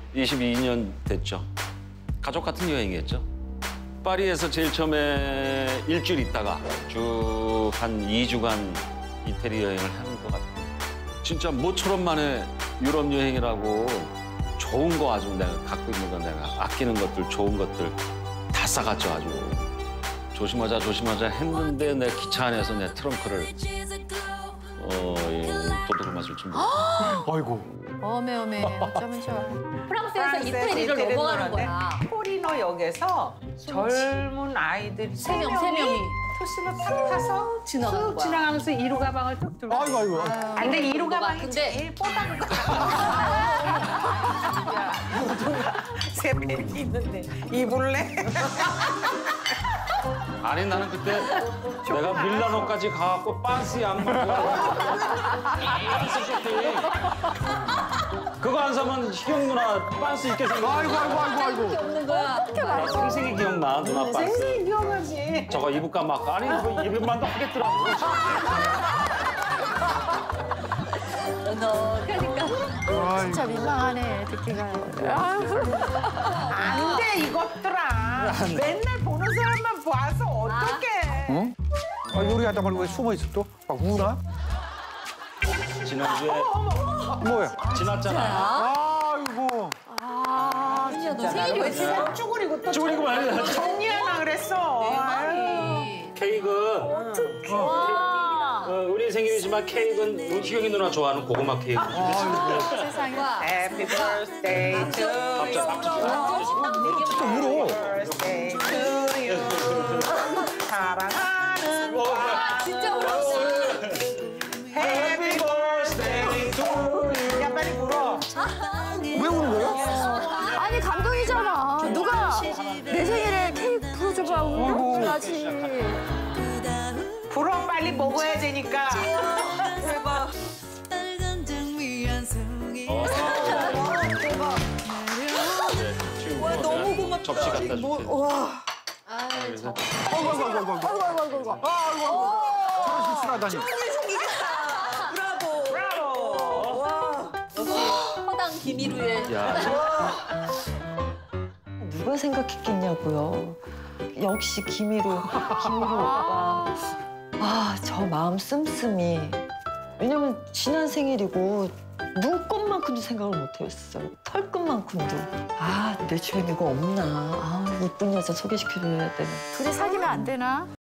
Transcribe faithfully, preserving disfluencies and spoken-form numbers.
이십이 년 됐죠. 가족 같은 여행이었죠. 파리에서 제일 처음에 일주일 있다가 쭉 한 이 주간 이태리 여행을 하는 것 같아요. 진짜 모처럼 만에 유럽 여행이라고 좋은 거 아주 내가 갖고 있는 거 내가 아끼는 것들, 좋은 것들 다 싸갔죠, 아주. 조심하자, 조심하자 했는데 내 기차 안에서 내 트렁크를 어, 예, 도둑을 맞을 줄 몰랐어. 아이고. 어메 어메 어쩌면 좋아. 프랑스에서 이태리를 넘어가는 거야. 토리노 역에서 젊은 아이들 세 명, 세 명이. 토시로 탁 타서 지나가는 쭉 거야. 지나가면서 이루 가방을 뚝 들고. 아이고, 아이고. 아, 근데 이루 가방이 근데- 제일 뽀닥 세 팬이 있는데 입을래? 아니 나는 그때 내가 밀라노까지 가갖고 빤스 양말 빤스 쇼핑 그거 안 사면 희경 누나 빤스 입게 생겼어. 아이고, 아이고, 아이고, 아이고. 없는 거야. 나 생생히 기억나 누나 빤스. 생생히 기억하지. 저거 입을까 말까. 아니 이거 입을만도 하겠더라고. 너 그러니까. 아이고. 민망하네 듣기가. 안 돼 이것들아. 맨날 보는 사람만 봐서 어떡해. 응? 아, 요리하다 말고 왜 숨어 있어 또? 막 우나? 지난주에 뭐야? 지났잖아. 아이고. 아 진짜 너 생일이 왜 지나? 쭈그리고 또 쪼그리고 말이야. 정리하나 그랬어. 케이크는 와. 어, 우리 생일이지만 케이크는 우리 희경이 누나 좋아하는 고구마 케이크. 세상에. Happy birthday to you. 밥자 밥자. 또 울어. birthday to you. 사랑하는 진짜 울었어. Happy birthday to you. 야 빨리 불어. 왜 우는 거야? 아니 감동이잖아. 누가 내 생일에 케이크 불어줘봐 울어야지. 불어 빨리 먹어야 되니까. 대박. 와 너무 고맙다. 접시 갖다 줄게. 와. 그래서 아이고, 아이고, 아이고, 아이고. 아이고 아이고 아이고. 아이고, 아이고. 저런 실수하다니. 허당 김이루의. 야. 누가 생각했겠냐고요. 역시 김희루, 김희루 오빠. 아, 저 마음 씀씀이. 왜냐면 지난 생일이고 눈곱만큼도 생각을 못 했어요. 털끝만큼도. 아, 내 주변에 이거 없나. 아, 이쁜 여자 소개시켜줘야 되는. 둘이 사귀면 안 되나?